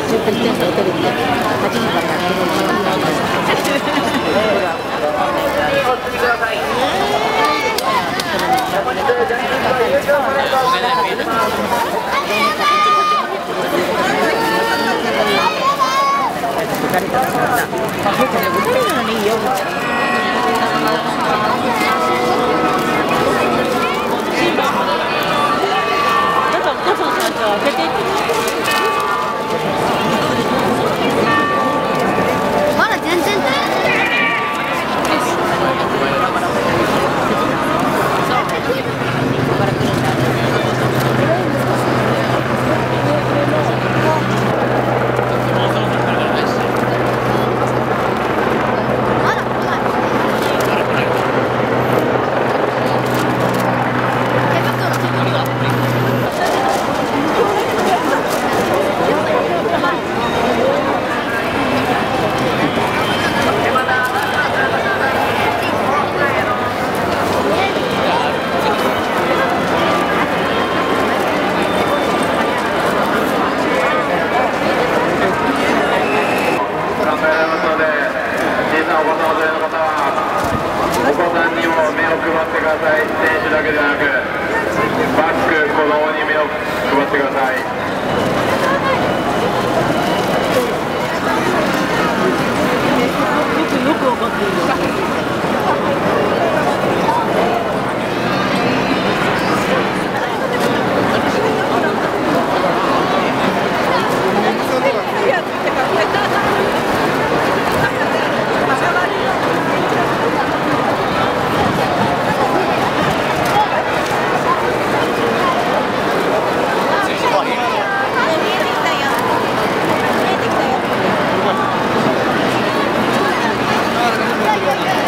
10分テストを取るんで、8時からやってるのかな。疲れたからさ、結構ね、売ってるのにいいよみたいな。だからお母さんたちは開けていってまだ全然い。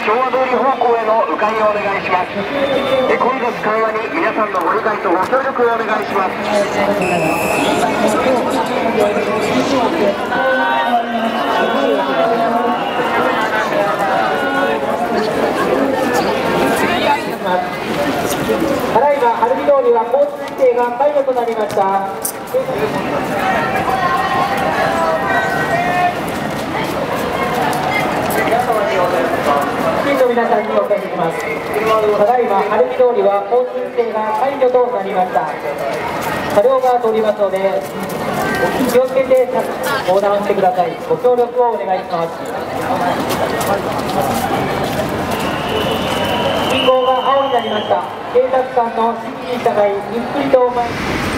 昭和通り方向への迂回をお願いします。混雑緩和に皆さんのご理解とご協力をお願いします。 ただいま晴海通りは交通規制が解除となりました。市民の皆さんにお伝えします。ただいま晴海通りは交通規制が解除となりました。車両が通りますので気をつけて横断してください。ご協力をお願いします。信号が青になりました。警察官の指示に従いゆっくりと前に